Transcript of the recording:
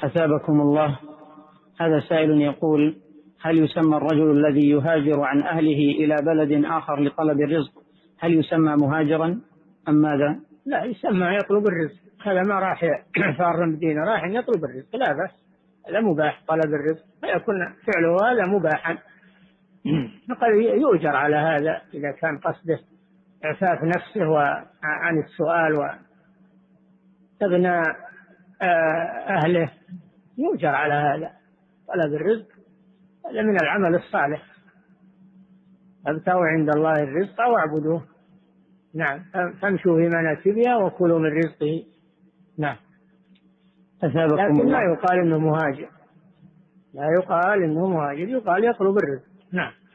أثابكم الله. هذا سائل يقول: هل يسمى الرجل الذي يهاجر عن أهله إلى بلد آخر لطلب الرزق هل يسمى مهاجرا أم ماذا؟ لا، يسمى يطلب الرزق. هذا ما راح فار مدينة، راح يطلب الرزق، لا بأس، هذا مباح طلب الرزق، فيكون فعله هذا مباحا. فقد يؤجر على هذا إذا كان قصده إعفاف نفسه عن السؤال وتغنى أهله، يؤجر على هذا. طلب الرزق هذا من العمل الصالح. ابتغوا عند الله الرزق واعبدوه. نعم، فامشوا في مناكبها وكلوا من رزقه. نعم. لكن لا يقال انه مهاجر، لا يقال انه مهاجر، يقال يطلب الرزق. نعم.